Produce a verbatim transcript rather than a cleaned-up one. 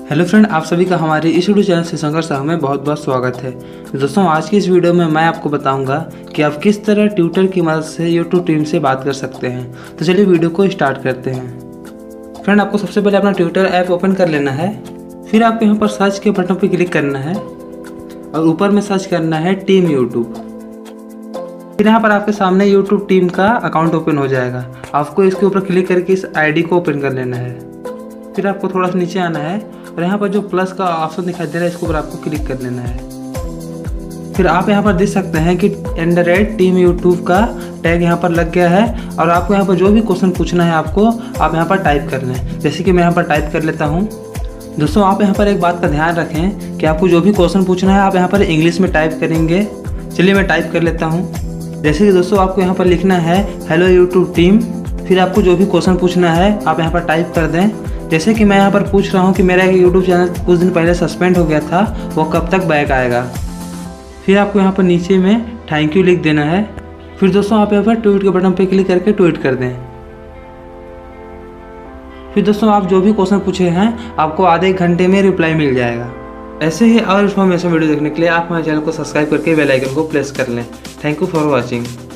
Hello friend, आप सभी का हमारे इस यूट्यूब चैनल से संघर्ष साहब में बहुत बहुत स्वागत है। दोस्तों, आज की इस वीडियो में मैं आपको बताऊंगा कि आप किस तरह ट्विटर की मदद से यूट्यूब टीम से बात कर सकते हैं। तो चलिए वीडियो को स्टार्ट करते हैं। फ्रेंड, आपको सबसे पहले अपना ट्विटर ऐप ओपन कर लेना है। फिर आपको यहाँ पर सर्च के बटन पर क्लिक करना है और ऊपर में सर्च करना है टीम यूट्यूब। फिर यहाँ पर आपके सामने यूट्यूब टीम का अकाउंट ओपन हो जाएगा। आपको इसके ऊपर क्लिक करके इस आईडी को ओपन कर लेना है। फिर आपको थोड़ा सा नीचे आना है और यहाँ पर जो प्लस का ऑप्शन दिखाई दे रहा है इसके ऊपर आपको क्लिक कर लेना है। फिर आप यहाँ पर देख सकते हैं कि at the rate team YouTube का टैग यहाँ पर लग गया है और आपको यहाँ पर जो भी क्वेश्चन पूछना है आपको आप यहाँ पर टाइप कर लें। जैसे कि मैं यहाँ पर टाइप कर लेता हूँ। दोस्तों, आप यहाँ पर एक बात का ध्यान रखें कि आपको जो भी क्वेश्चन पूछना है आप यहाँ पर इंग्लिश में टाइप करेंगे। चलिए मैं टाइप कर लेता हूँ। जैसे कि दोस्तों आपको यहाँ पर लिखना है हेलो यूट्यूब टीम। फिर आपको जो भी क्वेश्चन पूछना है आप यहाँ पर टाइप कर दें। जैसे कि मैं यहाँ पर पूछ रहा हूँ कि मेरा यूट्यूब चैनल कुछ दिन पहले सस्पेंड हो गया था, वो कब तक बैक आएगा। फिर आपको यहाँ पर नीचे में थैंक यू लिख देना है। फिर दोस्तों आप यहाँ पर ट्वीट के बटन पर क्लिक करके ट्वीट कर दें। फिर दोस्तों आप जो भी क्वेश्चन पूछे हैं आपको आधे एक घंटे में रिप्लाई मिल जाएगा। ऐसे ही और इन्फॉर्मेशन वीडियो देखने के लिए आप हमारे चैनल को सब्सक्राइब करके बेल आइकन को प्रेस कर लें। Thank you for watching.